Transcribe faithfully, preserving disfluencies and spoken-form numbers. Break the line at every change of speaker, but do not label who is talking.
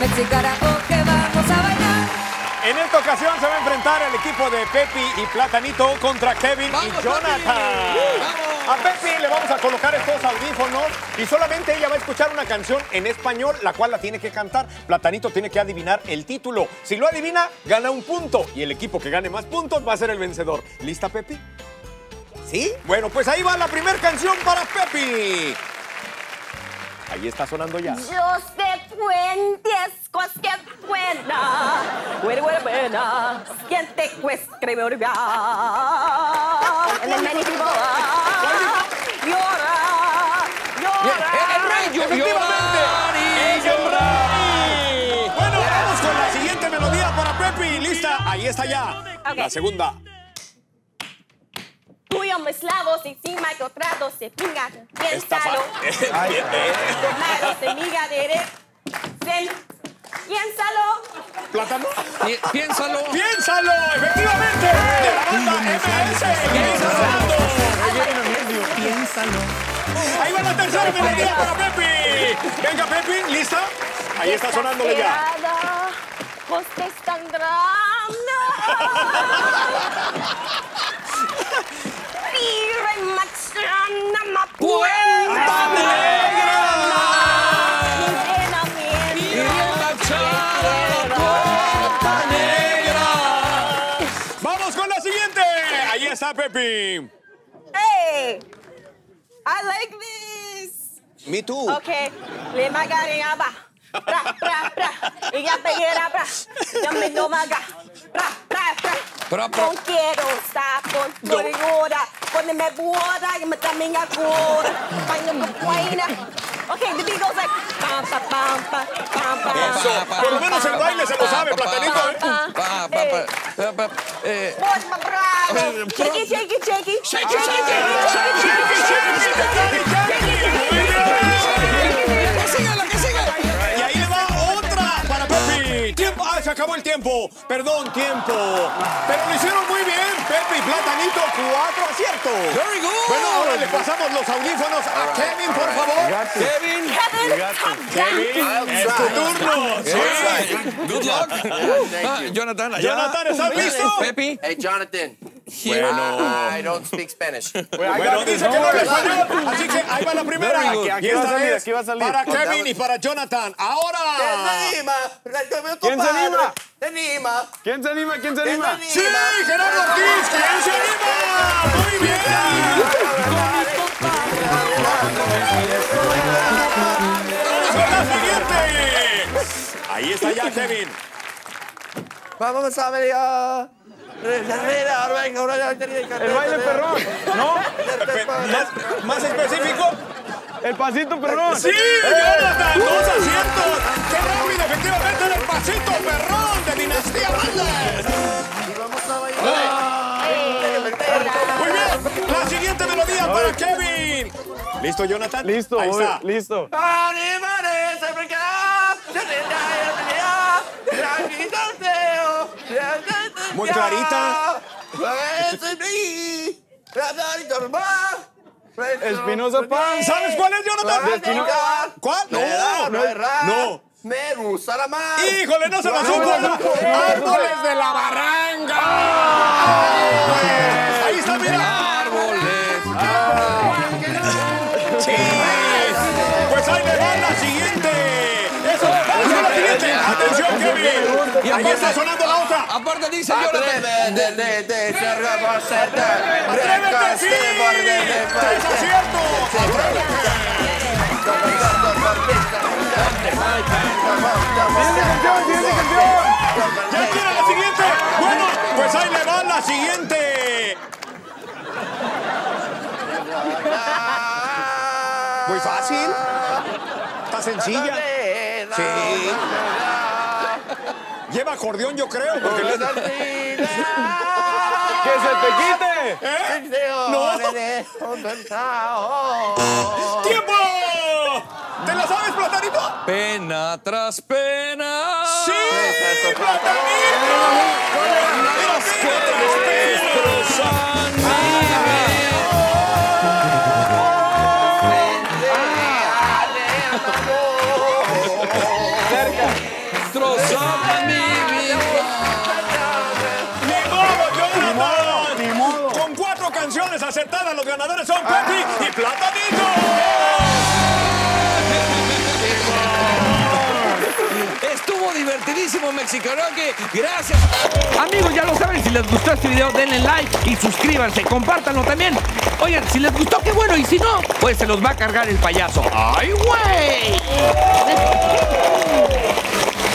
Mexicana, que vamos a bailar.
En esta ocasión se va a enfrentar el equipo de Pepi y Platanito contra Kevin
¡Vamos,
y Jonathan.
Pepi!
A Pepi le vamos a colocar estos audífonos y solamente ella va a escuchar una canción en español, la cual la tiene que cantar. Platanito tiene que adivinar el título. Si lo adivina, gana un punto y el equipo que gane más puntos va a ser el vencedor. ¿Lista, Pepi? ¿Sí? Bueno, pues ahí va la primera canción para Pepi. Ahí está sonando ya.
Yo sé Fuentes, cualquier buena, buena, buena, buena, siente pues creme olvidar. And then many people llora, llora.
¡El rey llora!
¡Efectivamente! ¡Es el rey! Bueno, vamos con la siguiente melodía para Pepi. ¿Lista? Ahí está ya.
Ok.
La segunda.
Tuyo mis labios encima que otra dos se pinga.
Está
Piénsalo.
fácil.
Tomado semilla de red. Piénsalo.
¿Plátano?
Pi- Piénsalo.
¡Piénsalo! ¡Efectivamente! ¡De la banda M S!
Piénsalo.
Ahí va la tercera melodía para Pepi. Venga, Pepi, ¿lista? Ahí está sonándole ya.
Hostes tan grande. Vive machana ma
¡Puerta Negra!
Mi
¡Y emborrachada la Puerta Negra!
¡Vamos con la siguiente! Ahí está Pepi.
Hey, I like this.
Me too.
Okay, le magarina ba. Pra, pra, pra. Y ya peguera, pra. Ya me no maga. Pra, pra, pra.
Pra, pra.
No quiero estar con tu rigora. Cuando me boda, y me también agora. Baño con buena. Okay, the beat goes like. Pam, pam, pam, pam, pam, pam.
Eso, por lo menos el baile se lo sabe, Platanito. ¿eh?
Pa, pa, pa, pa, pa, eh,
Pues, bravo. Shake it, shake it, shake it.
Shake it, shake it, ¡Que siga, la que siga!
Y ahí le va otra para Pepi. ¡Tiempo! ¡Ah, se acabó el tiempo! Perdón, tiempo. Pero lo hicieron muy bien, Pepi y Platanito. Cuatro aciertos.
Very good.
Bueno, ahora le pasamos los audífonos a Kevin, por favor.
Kevin.
Kevin, es tu turno. Sí.
Good luck. Ah, Jonathan, allá.
Jonathan, ¿estás listo?
Pepi.
Hey, Jonathan.
Bueno.
I don't speak Spanish.
Bueno, dice que no habla español, así que ahí va la primera.
Very good.
Y
Aquí va a
esta
salir,
es
aquí va a salir.
para Kevin y para Jonathan. Ahora.
¿Quién se anima?
Te anima.
¿Quién se anima? ¿Quién se anima?
¡Sí! ¡Gerardo Ortiz! ¿Quién se anima? ¡Muy bien! ¡Vamos con la siguiente! Ahí está ya, Kevin.
Vamos a ver ya.
El baile perrón. ¿No?
Más, más específico.
El pasito perrón.
¡Sí! ¡Jonathan! ¡Dos aciertos! ¡Qué rápido! Efectivamente era el pasito perrón de Dinastía Valdés. Muy bien. La siguiente melodía para Kevin. ¿Listo, Jonathan?
Listo,
Ahí
voy,
está.
listo.
Muy clarita.
Espinosa Paz.
¿Sabes cuál es, Jonathan?
De Espinosa.
¿Cuál? No, no, no.
Me gusta la mar.
¡Híjole, no se la supo! ¡Árboles de la barranca! Ahí está, mira.
Árboles.
Sí. Pues ahí le va la siguiente. Eso, vamos con la siguiente. Atención, Kevin.
Y
Ahí
aparte-
está sonando la otra.
Aparte dice Jonathan.
Atrévete,
¡Atrévete, sí! ¡Tres aciertos!
Siguiente canción, siguiente canción.
¡Ya quiere la siguiente! Bueno, pues ahí le va la siguiente. Muy fácil. Está sencilla. Sí. Lleva acordeón, yo creo, porque le...
¡Que se te quite!
¿Eh? ¡No! ¡Tiempo! ¿Te la sabes, Platanito?
Pena tras pena.
¡Sí! ¡Platanito!
Las que destrozan mi vida.
Cerca.
toda mi vida.
¡Ni modo,
Ni modo,
Jonathan!
ni modo.
Con cuatro canciones acertadas, los ganadores son Pepi y Platanito.
Estuvo divertidísimo, Mexicanoque. Gracias.
Amigos, ya lo saben, si les gustó este video, denle like y suscríbanse, compártanlo también. Oigan, si les gustó, qué bueno, y si no, pues se los va a cargar el payaso. ¡Ay, güey!